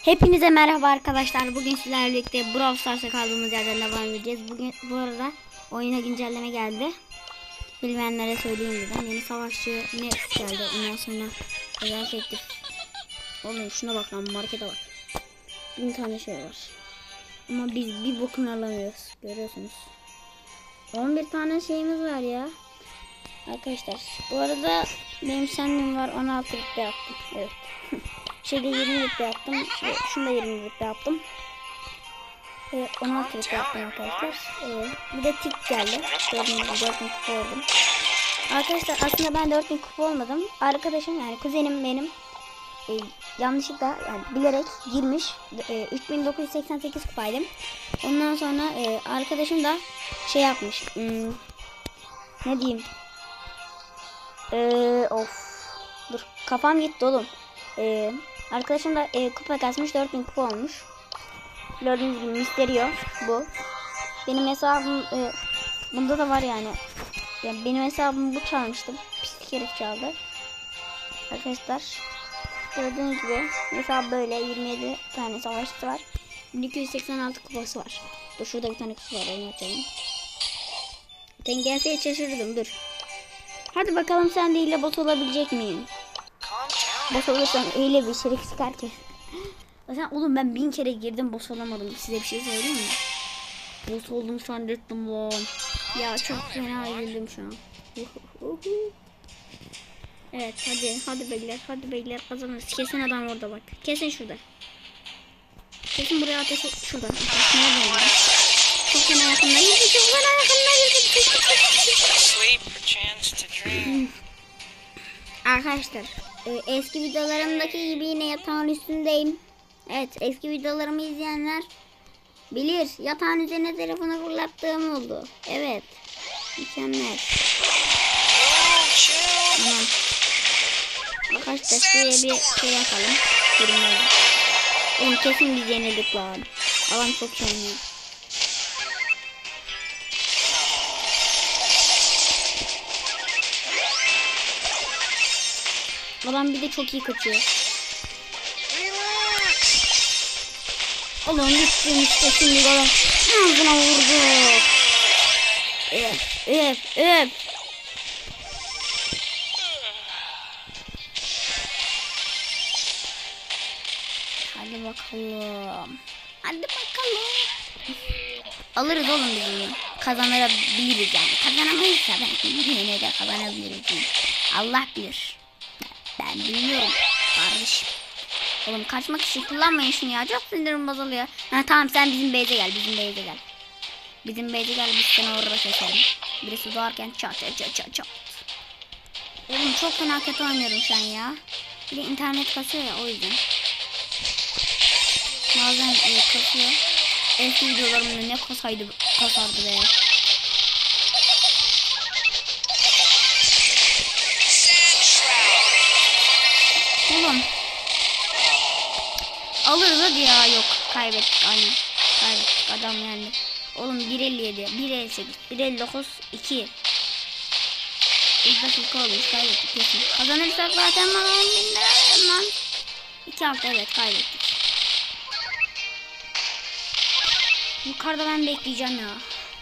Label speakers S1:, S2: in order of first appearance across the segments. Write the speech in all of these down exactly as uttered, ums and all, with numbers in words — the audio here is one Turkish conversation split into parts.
S1: Hepinize merhaba arkadaşlar. Bugün sizlerle birlikte Brawl Stars'a kaldığımız yerden devam edeceğiz. Bugün bu arada oyuna güncelleme geldi. Bilmeyenlere söyleyeyim dedim. Yeni savaşçı ne geldi. Ondan sonra özel efektif. Oğlum şuna bak lan, markete bak. Bin tane şey var. Ama biz bir bokunu alamıyoruz. Görüyorsunuz. on bir tane şeyimiz var ya. Arkadaşlar bu arada benim sendim var, on altı rütbe yaptım. Evet. Şeyde yirmi rütbe yaptım. Şunda yirmi rütbe yaptım. Ee, on altı rütbe yaptım arkadaşlar. Ee, bir de tik geldi. dört bin kupa oldum. Arkadaşlar aslında ben dört bin kupa olmadım. Arkadaşım yani kuzenim benim e, yanlışlıkla yani bilerek girmiş. E, üç bin dokuz yüz seksen sekiz kupaydım. Ondan sonra e, arkadaşım da şey yapmış. Hmm, ne diyeyim? Ee, of. Dur kafam gitti oğlum. Ee, arkadaşım da e, kupa kasmış, dört bin kupa olmuş. Gördüğünüz gibi Mysterio bu. Benim hesabım e, bunda da var yani. Yani benim hesabım bu çalmıştım. Pislik herif çaldı. Arkadaşlar gördüğünüz gibi hesap böyle, yirmi yedi tane savaşçısı var. bin iki yüz seksen altı kupası var. Dur şurada bir tane kupa var, onu açalım. Dengelseye şaşırdım, dur. Hadi bakalım sen de ile bot olabilecek miyim? Boss olursam öyle bir içerik çıkar ki. Zaten oğlum ben bin kere girdim, boss olamadım. Size bir şey söyleyeyim mi? Boss oldum sandım lan. Ya çok fena üzüldüm şu an. Evet hadi hadi beyler, hadi beyler kazanırız. Kesin adam orada bak. Kesin şurada. Kesin buraya ateş et. Şuradan. Nereden var? Çok fena yakınlar. Çok fena yakınlar. Arkadaşlar eski videolarımdaki gibi yine yatağın üstündeyim. Evet, eski videolarımı izleyenler bilir. Yatağın üzerine telefonu fırlattığım oldu. Evet. Mükemmel. Tamam. Arkadaşlar şuraya bir şey yapalım. Durmayalım. Oğlum kesin biz yenildik lan. Alan çok şenli. Adam bir de çok iyi kaçıyor. Oğlum gittim işte şimdi bana. Ağzına vurdu. Öf öf öf. Hadi bakalım. Hadi bakalım. Alırız oğlum biz bunu. Kazanabiliriz yani. Kazanamayız da ben yine de kazanabiliriz. Allah bilir. Ben bilmiyorum kardeşim. Oğlum kaçmak için kullanmayın şunu ya. Çok sinirim bozuluyor. Ha tamam, sen bizim base'e gel. Bizim base'e gel. Bizim base'e gel. Biz seni orada keselim. Birisi doğarken çat çat çat çat. Oğlum çok fena kötü oynuyorum şu an ya. Bir de internet kasıyor ya, o yüzden. Bazen e, kasıyor. Eski videolarımda ne kasaydı, kasardı be. Oğlum alırız hadi ya. Yok, kaybettik, aynen kaybettik, adam yendi. Oğlum bir elli yedi, bir elli sekiz, bir elli dokuz, iki. İlk dakika olmuş, kaybettik kesin. Kazanırsak zaten bana on bin lira lan. iki hafta, evet kaybettik. Yukarıda ben bekleyeceğim ya.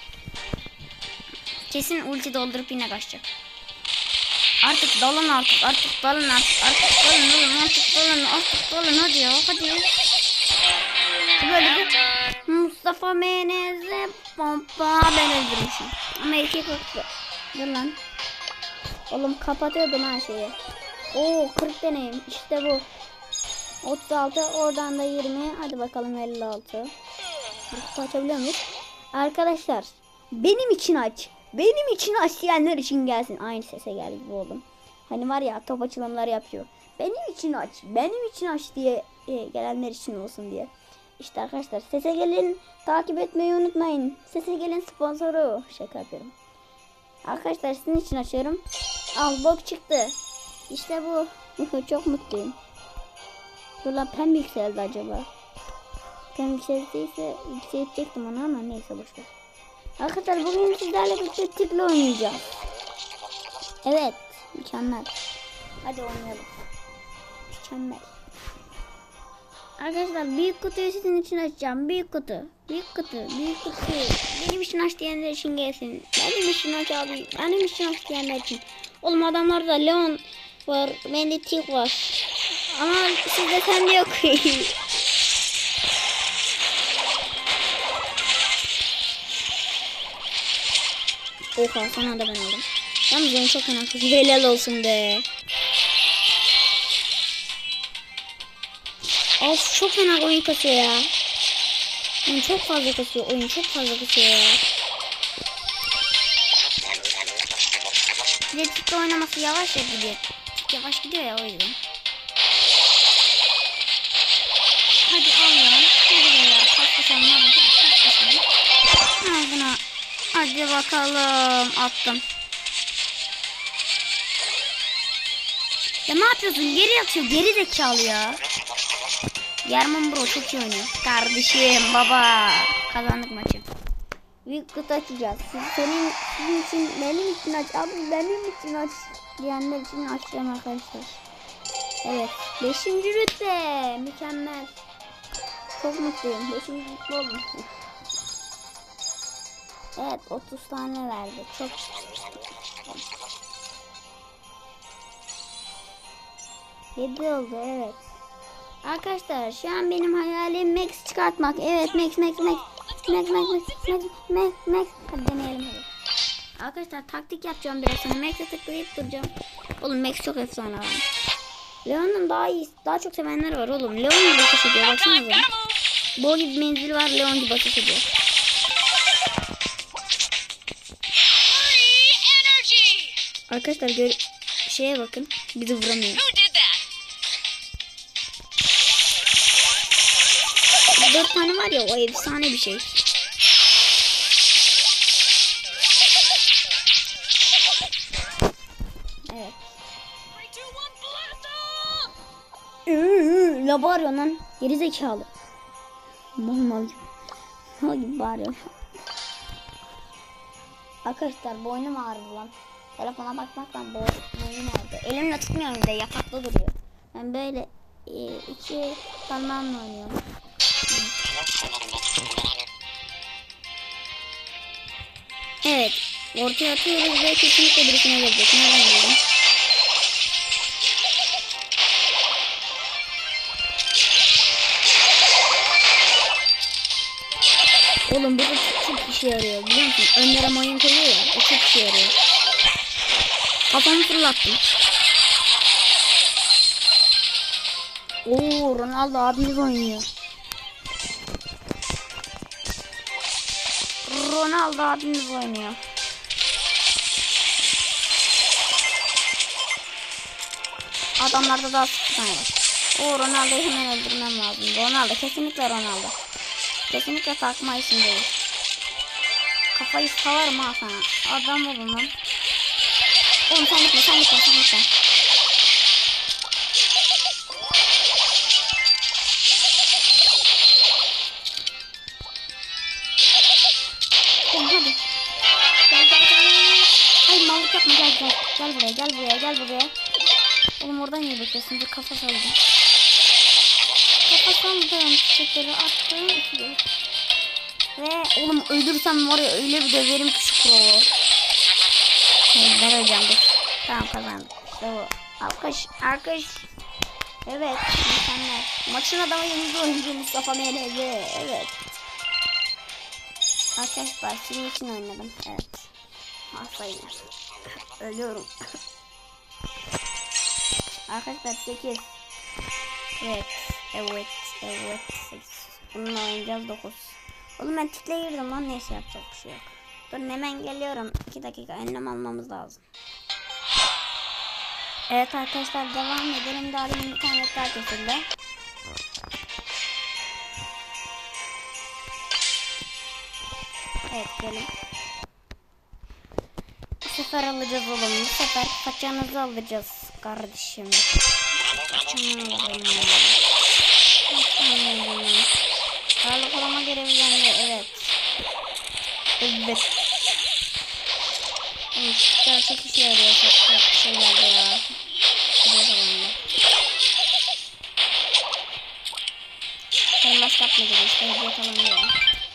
S1: Kesin ulti doldurup yine kaçacak. Artık dalın artık, artık dalın artık, artık dalın oğlum, artık dalın, artık dalın hadi ya, hadi. Böyle bir Mustafa Menez'e pompa ben öldürmüşüm. Ama iki korktu. Dur lan. Oğlum kapatıyordum her şeyi. Oo kırk deneyim, işte bu. otuz altı, oradan da yirmi, hadi bakalım elli altı. Kutu açabiliyor muyuz? Arkadaşlar benim için aç. Benim için aç diyenler için gelsin. Aynı sese geldi gibi oldum. Hani var ya, top açılımları yapıyor. Benim için aç. Benim için aç diye e, gelenler için olsun diye. İşte arkadaşlar sese gelin, takip etmeyi unutmayın. Sese gelin sponsoru. Şaka yapıyorum. Arkadaşlar sizin için açıyorum. Al bok çıktı. İşte bu. Çok mutluyum. Dur lan, pem yükseldi acaba. Pem yükseldiyse yükseltecektim onu ama neyse boşver. Arkadaşlar bugün sizlerle birlikte tiple oynayacağız. Evet, mükemmel. Hadi oynayalım. Mükemmel. Arkadaşlar büyük kutuyu sizin için açacağım. Büyük kutu. Büyük kutu. Büyük kutu. Benim için aç diyenler için gelsin. Benim için aç abi. Benim için aç diyenler için. Oğlum adamlarda Leon var. Bende Tik var. Ama sizde sende yok. Oha sana da ben aldım. Yalnız onu çok fena kızı. Helal olsun be. Of çok fena oyun kasıyor ya. Oyun çok fazla kasıyor. Oyun çok fazla kasıyor ya. Bir de Tik'te oynaması yavaş ya gidiyor. Tik yavaş gidiyor ya o yüzden. Hadi al ya. Hadi be ya. Kaç kaçalım hadi. Kaç kaçalım. Ağzına. Hadi bakalım. Attım. Ya ne yapıyorsun? Geri atıyor. Geri zekalı ya. Yarman bro çok iyi oynuyor. Kardeşim baba. Kazandık maçı. Büyük kutu açacağız. Siz, senin, sizin için benim için aç. Abi benim için aç. Diyenler için açacağım arkadaşlar. Evet. Beşinci rütbe. Mükemmel. Çok mutluyum. Beşinci rütbe oldum. Evet otuz tane verdi. Çok yedi oldu evet. Arkadaşlar şu an benim hayalim Max çıkartmak. Evet Max Max Max Max Max Max Max Max Max. Hadi deneyelim hadi. Arkadaşlar taktik yapacağım biraz sonra. Max'e tıklayıp duracağım. Oğlum Max çok efsane var. Leon'un daha iyi, daha çok sevenler var oğlum. Leon gibi ateş ediyor baksanıza. Bol gibi menzili var, Leon gibi ateş ediyor. Arkadaşlar gör şeye bakın. Bizi vuramıyor. Dört tane var ya o efsane bir şey. Evet. Ne bağırıyor lan? Geri zekalı. Mal mal gibi. Mal gibi bağırıyor. Arkadaşlar boynum ağrıdı lan. Telefona bakmaktan boynum ağrıdı. Elimle tutmuyorum bir de yatakta duruyor. Ben böyle e, iki parmağımla oynuyorum. Evet. Ortaya atıyoruz ve kesinlikle birisine gelecek. Nereden buldum? Oğlum bu da çok işe yarıyor biliyor musun? Önlere mayın koyuyor ya. O çok işe yarıyor. Kafamı fırlattım. Oo Ronaldo abimiz oynuyor. Ronaldo abimiz oynuyor. Adamlarda daha sıkı tane var. Oo Ronaldo'yu hemen öldürmem lazım. Ronaldo kesinlikle Ronaldo. Kesinlikle takma işindeyiz. Kafayı salarım ha sana. Adam olun lan. Oğlum sen gitme sen gitme sen gitme. Oğlum hadi. Gel gel gel. Hayır mallık yapma gel gel. Gel buraya gel buraya gel buraya. Oğlum oradan niye bekliyorsun? Bir kafa salladım. Kafa salladım. Çiçekleri attım. Ve oğlum öldürsem var ya öyle bir döverim ki şu pro'u. Hayır ben öleceğim dur. Tamam kazandık. İşte bu. Alkış. Alkış. Evet. Mükemmel. Maçın adamı yıldız oyuncu Mustafa M L Z. Evet. Arkadaşlar sizin için oynadım. Evet. Hastayım. Ölüyorum. Arkadaşlar sekiz. Evet. Evet. Evet. sekiz. Bununla oynayacağız dokuz. Oğlum ben tikle girdim lan neyse yapacak bir şey yok. Dur hemen geliyorum. iki dakika önlem almamız lazım. Evet arkadaşlar devam edelim. Daha benim internet daha kesildi. Evet gelin. Bu sefer alacağız oğlum. Bu sefer paçanızı alacağız kardeşim. Paçanızı alacağız. Sağlık koruma görevi bende evet. Evet. Evet çok işe yarıyor çok şeylerde ya. baskı yapmak gibi işte hızlı yakalanıyorum.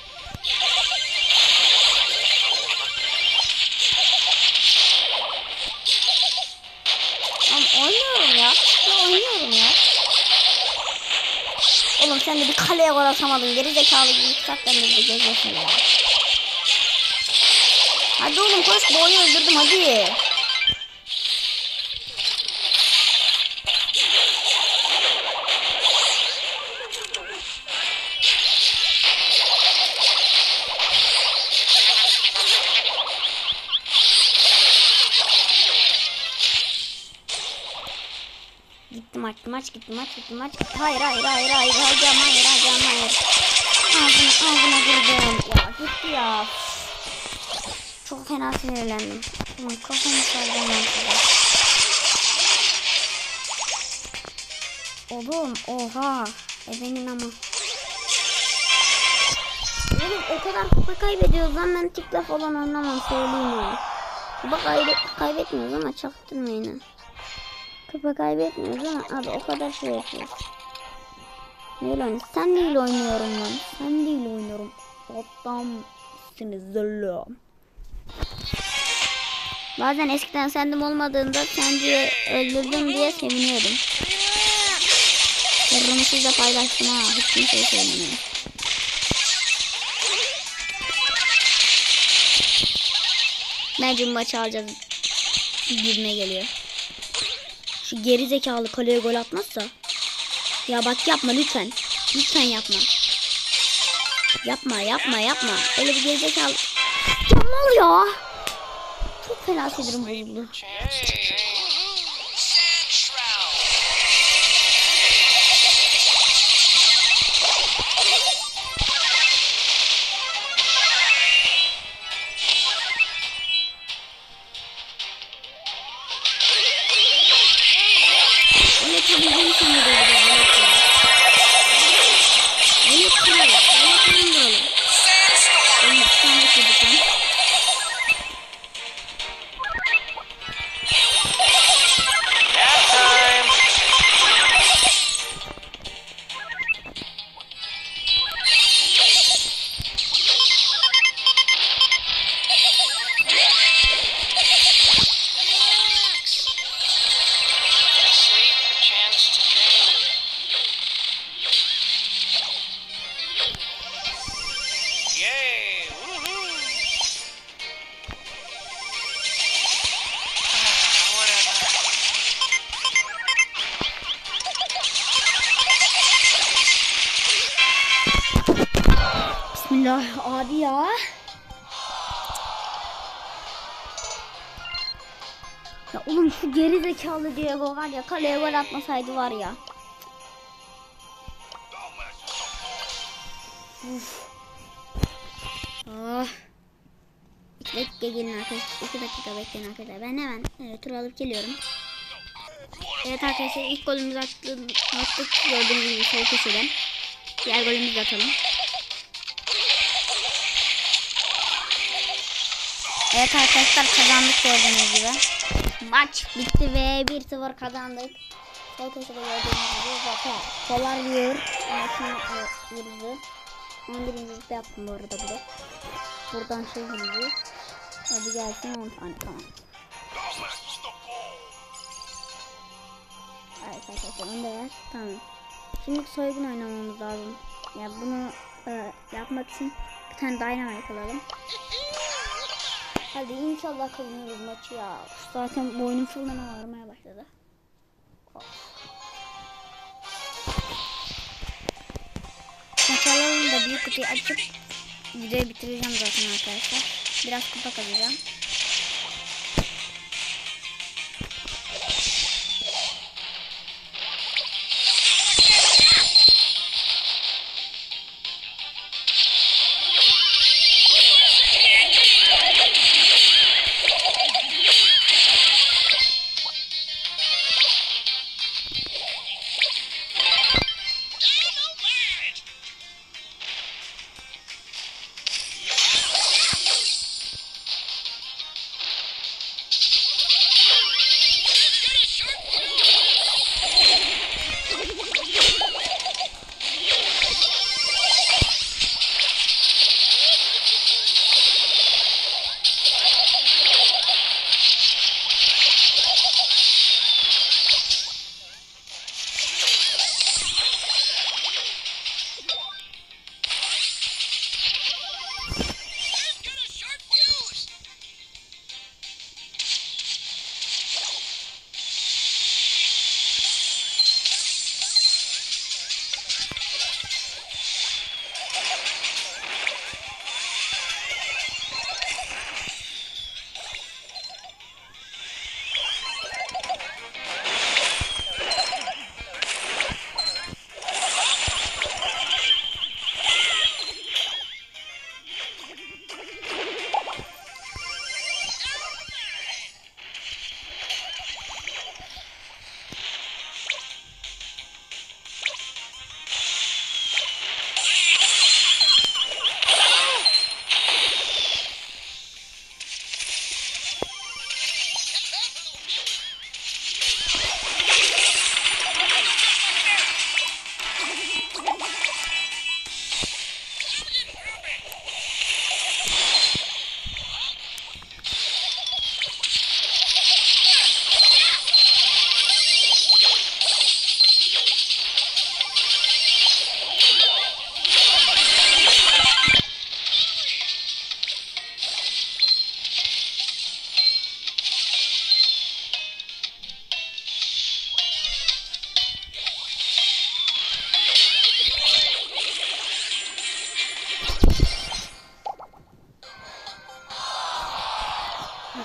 S1: Ama oynuyorum ya. Ya oynuyorum ya. Oğlum sen de bir kaleye gol atamadın. Geri zekalı gibi iki saatten beri geziyorsun ya. Hadi oğlum koş, bu oyunu öldürdüm hadi. Gitti maç, maç gitti, maç gitti, maç gitti. Hayır, hayır, hayır, hayır, hocam, hayır, hocam, hayır. Ağzına, ağzına vurdum. Ya gitti ya. Çok fena sinirlendim. Kafamı sardım. Oğlum, oha. Efendim ama. Oğlum o kadar kupa kaybediyoruz lan, ben tikla falan anlamam, söyleyeyim ya. Kupa kaybe kaybetmiyoruz ama çaktırmayın ha. Kupa kaybetmiyoruz ama abi o kadar şey yapıyoruz. Neyle oynuyorsun? Sen değil oynuyorum lan. Sen değil oynuyorum. Adamsınız oğlum. Bazen eskiden sendim olmadığında sence öldürdüm diye seviniyordum. Sırrımı sizle paylaştım ha. Hiç kimseye söylemiyorum. Bence maçı alacağız gibime geliyor. Şu geri zekalı kaleye gol atmazsa. Ya bak yapma lütfen. Lütfen yapma. Yapma yapma yapma. Öyle bir geri zekalı. Ya ne oluyor? Çok fena sinirim bozuldu. Bismillah abi ya. Ya oğlum şu geri zekalı Diego var ya, kaleye gol atmasaydı var ya. Uf. Oh. İki dakika gelin arkadaşlar. İki dakika bekleyin arkadaşlar. Ben hemen evet, tur alıp geliyorum. Evet arkadaşlar, ilk golümüzü attık. attık. Gördüğünüz gibi sol köşeden. Diğer golümüzü atalım. Evet arkadaşlar, kazandık gördüğünüz gibi. Maç bitti ve bir sıfır kazandık. Sol köşede gördüğünüz gibi zaten kolar yiyor. Maçın yürüdü. on birinci yüzde yaptım bu arada burada. Buradan şey yürüdü. Hadi gelsin on tane, tamam. Evet arkadaşlar, onu da yer. Tamam. Şimdi soygun oynamamız lazım. Ya yani bunu e, yapmak için bir tane dynamite alalım. Hadi inşallah kazanırız maçı ya. Zaten boynum falan ağrımaya başladı. Of. Maç alalım da büyük kutuyu açıp videoyu bitireceğim zaten arkadaşlar. Biraz kupa kazacağım.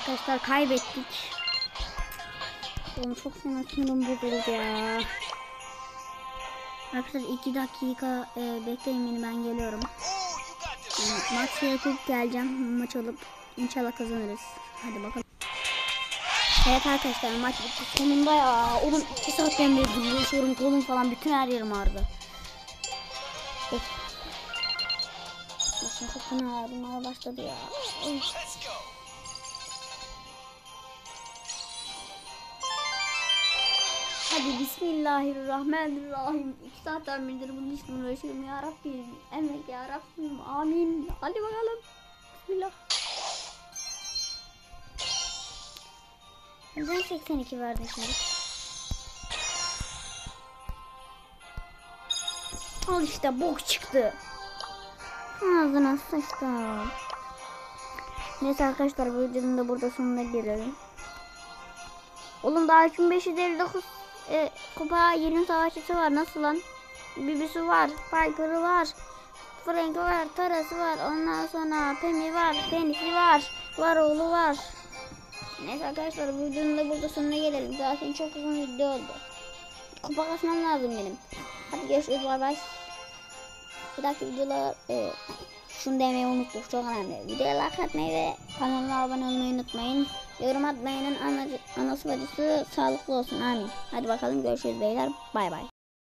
S1: arkadaşlar kaybettik. Oğlum çok fena sinirim bozuldu ya. Arkadaşlar iki dakika e, bekleyin beni, ben geliyorum. Yani maç yapıp geleceğim. Maç alıp inşallah kazanırız. Hadi bakalım. Evet arkadaşlar maç bitti sonunda ya. Oğlum iki saatten beri duruyorum, kolum falan bütün her yerim ağrıdı. Of. Başım çok fena ağrımaya başladı ya. Oy. Hadi bismillahirrahmanirrahim. İki saatten beridir bunun için uğraşıyorum ya Rabbim. Emek ya Rabbim. Amin. Hadi bakalım. Bismillah. Neden seksen iki verdi şimdi? Al işte bok çıktı. Ağzına sıçtım. Neyse arkadaşlar bu videonun da burada sonuna gelelim. Oğlum daha üç bin beş yüz elli dokuz e, kupa yirmi savaşçısı var. Nasıl lan? Bibisi var. Piper'ı var. Frank var. Tarası var. Ondan sonra Pemi var. Fenix'i var. Varoğlu var. Neyse arkadaşlar bu videonun da burada sonuna gelelim. Zaten çok uzun video oldu. Kupa kasmam lazım benim. Hadi görüşürüz. Bay bay. Bir dahaki videolar e, şunu demeyi unuttuk. Çok önemli. Videoya like atmayı ve kanalıma abone olmayı unutmayın. Yorum atmayının anası bacısı sağlıklı olsun. Amin. Hadi bakalım görüşürüz beyler. Bay bay.